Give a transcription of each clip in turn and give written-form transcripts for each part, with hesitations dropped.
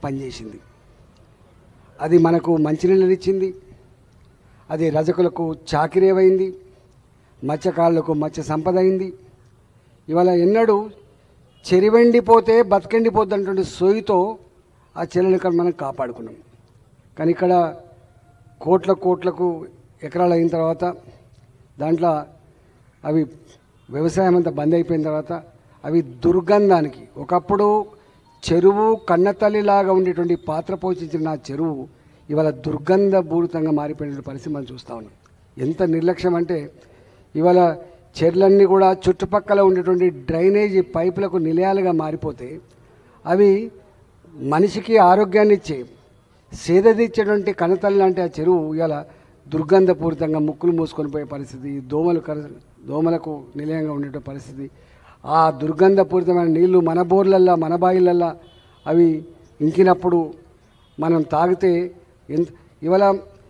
పనిచేసింది. అది మనకు మంచినీళ్ళు ఇచ్చింది, అది రజకులకు చాకిరేవైంది, మత్స్యకారులకు మత్స్య సంపద అయింది. ఇవాళ ఎన్నడూ చెరివెండిపోతే బతికెండిపోద్దంటువంటి సోయితో ఆ చెరువుని ఇక్కడ మనం కాపాడుకున్నాం. కానీ ఇక్కడ కోట్లకు ఎకరాలు అయిన తర్వాత దాంట్లో అవి వ్యవసాయం అంతా బంద్ అయిపోయిన తర్వాత అవి దుర్గంధానికి, ఒకప్పుడు చెరువు కన్నతల్లిలాగా ఉండేటువంటి పాత్ర పోషించిన నా చెరువు ఇవాళ దుర్గంధపూరితంగా మారిపోయిన పరిస్థితి మనం చూస్తూ ఉన్నాం. ఎంత నిర్లక్ష్యం అంటే ఇవాళ చెర్లన్నీ కూడా చుట్టుపక్కల ఉండేటువంటి డ్రైనేజీ పైపులకు నిలయాలుగా మారిపోతే అవి మనిషికి ఆరోగ్యాన్ని ఇచ్చే సేదతీర్చేటువంటి కన్నతల్లి లాంటి ఆ చెరువు ఇవాళ దుర్గంధపూరితంగా ముక్కులు మూసుకొని పోయే పరిస్థితి, దోమలకు నిలయంగా ఉండే పరిస్థితి. ఆ దుర్గంధపూరితమైన నీళ్లు మన బోర్లల్లో మన బాయిలల్లో అవి ఇంకినప్పుడు మనం తాగితే ఇవాళ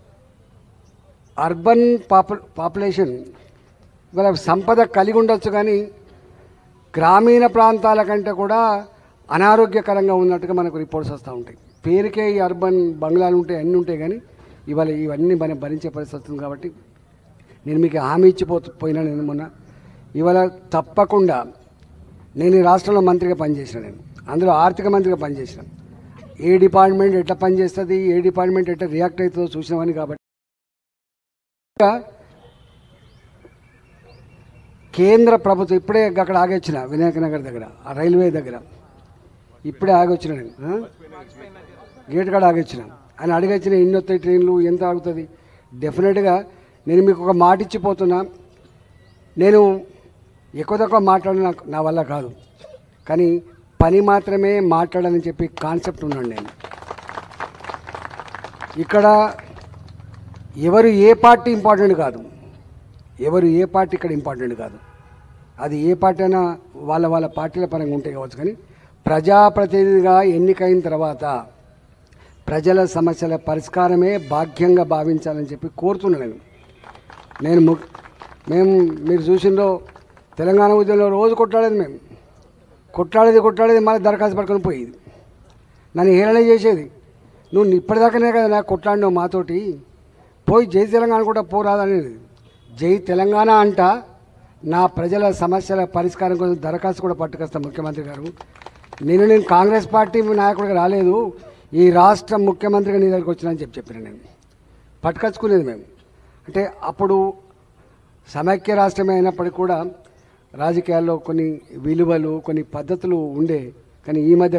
అర్బన్ పాపులేషన్ ఇవాళ సంపద కలిగి ఉండొచ్చు, కానీ గ్రామీణ ప్రాంతాల కంటే కూడా అనారోగ్యకరంగా ఉన్నట్టుగా మనకు రిపోర్ట్స్ వస్తూ ఉంటాయి. పేరుకే ఈ అర్బన్ బంగ్లాలు ఉంటాయి, అన్నీ ఉంటాయి, కానీ ఇవాళ ఇవన్నీ మనం భరించే పరిస్థితి వస్తుంది. కాబట్టి నేను మీకు హామీ ఇచ్చిపోయినా నేను మొన్న ఇవాళ తప్పకుండా నేను ఈ రాష్ట్రంలో మంత్రిగా పనిచేసిన, నేను అందులో ఆర్థిక మంత్రిగా పనిచేసిన, ఏ డిపార్ట్మెంట్ ఎట్లా పనిచేస్తుంది, ఏ డిపార్ట్మెంట్ ఎట్లా రియాక్ట్ అవుతుందో చూసినవని. కాబట్టి కేంద్ర ప్రభుత్వం ఇప్పుడే అక్కడ ఆగొచ్చిన వినాయక నగర్ దగ్గర, ఆ రైల్వే దగ్గర ఇప్పుడే ఆగొచ్చిన, నేను గేట్ కాడ ఆగొచ్చిన. ఆయన అడిగొచ్చిన ఎన్ని వస్తాయి ట్రైన్లు, ఎంత ఆగుతుంది. డెఫినెట్గా నేను మీకు ఒక మాట ఇచ్చిపోతున్నా, నేను ఎక్కువ తక్కువ మాట్లాడిన నా వల్ల కాదు, కానీ పని మాత్రమే మాట్లాడాలని చెప్పి కాన్సెప్ట్ ఉన్నాను నేను. ఇక్కడ ఎవరు ఏ పార్టీ ఇంపార్టెంట్ కాదు, ఎవరు ఏ పార్టీ ఇక్కడ ఇంపార్టెంట్ కాదు. అది ఏ పార్టీ అయినా వాళ్ళ పార్టీల పరంగా ఉంటే కావచ్చు, కానీ ప్రజాప్రతినిధిగా ఎన్నికైన తర్వాత ప్రజల సమస్యల పరిష్కారమే భాగ్యంగా భావించాలని చెప్పి కోరుతున్నాను నేను. మీరు చూసిందో తెలంగాణ ఉద్యమంలో రోజు కొట్లాడేది, మేము కొట్లాడేది మళ్ళీ దరఖాస్తు పట్టుకొని పోయేది, నన్ను హేళన చేసేది. నువ్వు ఇప్పటిదాకానే కదా నాకు కొట్లాడినావు మాతోటి, పోయి జై తెలంగాణ కూడా పోరాదనేది. జై తెలంగాణ అంట నా ప్రజల సమస్యల పరిష్కారం కోసం దరఖాస్తు కూడా పట్టుకొస్తాను ముఖ్యమంత్రి గారు. నేను కాంగ్రెస్ పార్టీ నాయకుడిగా రాలేదు, ఈ రాష్ట్ర ముఖ్యమంత్రిగా నీ దగ్గరికి వచ్చినా అని చెప్పిన నేను. పట్టుకొచ్చుకునేది మేము. అంటే అప్పుడు సమైక్య రాష్ట్రమే అయినప్పటికీ కూడా రాజకీయాల్లో కొన్ని విలువలు, కొన్ని పద్ధతులు ఉండే. కానీ ఈ మధ్య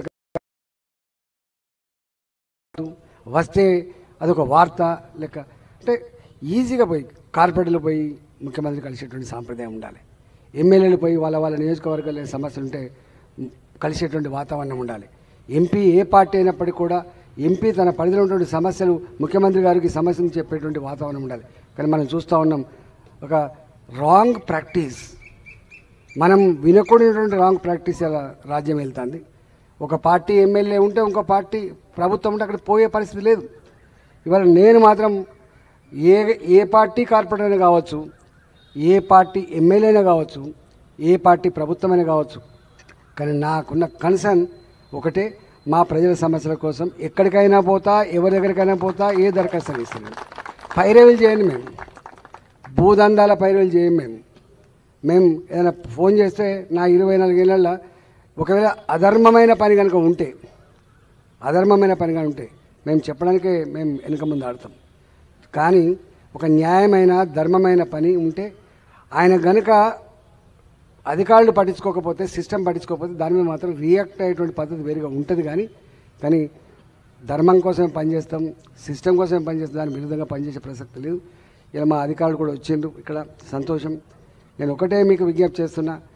వస్తే అదొక వార్త లెక్క, అంటే ఈజీగా పోయి కార్పొరేట్లు పోయి ముఖ్యమంత్రి కలిసేటువంటి సాంప్రదాయం ఉండాలి. ఎమ్మెల్యేలు పోయి వాళ్ళ నియోజకవర్గాల సమస్యలు ఉంటే కలిసేటువంటి వాతావరణం ఉండాలి. ఎంపీ ఏ పార్టీ అయినప్పటికీ కూడా ఎంపీ తన పరిధిలో ఉన్నటువంటి సమస్యలు ముఖ్యమంత్రి గారికి సమస్యలు చెప్పేటువంటి వాతావరణం ఉండాలి. కానీ మనం చూస్తూ ఉన్నాం ఒక రాంగ్ ప్రాక్టీస్, మనం వినకూడనటువంటి రాంగ్ ప్రాక్టీస్ అలా రాజ్యం వెళ్తుంది. ఒక పార్టీ ఎమ్మెల్యే ఉంటే ఇంకో పార్టీ ప్రభుత్వం ఉంటే అక్కడ పోయే పరిస్థితి లేదు. ఇవాళ నేను మాత్రం ఏ పార్టీ కార్పొరేటర్ అయినా కావచ్చు, ఏ పార్టీ ఎమ్మెల్యే అయినా కావచ్చు, ఏ పార్టీ ప్రభుత్వమైనా కావచ్చు, కానీ నాకున్న కన్సర్న్ ఒకటే, మా ప్రజల సమస్యల కోసం ఎక్కడికైనా పోతా, ఎవరి దగ్గరికైనా పోతా, ఏ దరఖాస్తు ఇస్తున్నాను. పైరవీలు చేయండి, మేము భూదందాల పైరవీలు చేయం. మేము ఏదైనా ఫోన్ చేస్తే నా 24 ఏళ్ళల్లో ఒకవేళ అధర్మమైన పని కనుక ఉంటే మేము చెప్పడానికే మేము వెనుక ముందు ఆడతాం. కానీ ఒక న్యాయమైన ధర్మమైన పని ఉంటే ఆయన గనుక అధికారులు పట్టించుకోకపోతే, సిస్టమ్ పట్టించుకోకపోతే దాని మీద మాత్రం రియాక్ట్ అయ్యేటువంటి పద్ధతి వేరుగా ఉంటుంది. కానీ ధర్మం కోసమే పనిచేస్తాం, సిస్టమ్ కోసమే పనిచేస్తాం, దాని విరుద్ధంగా పనిచేసే ప్రసక్తి లేదు. ఇలా మా అధికారులు కూడా వచ్చిండ్రు, ఇక్కడ సంతోషం. నేను ఒకటే మీకు విజ్ఞప్తి చేస్తున్నా,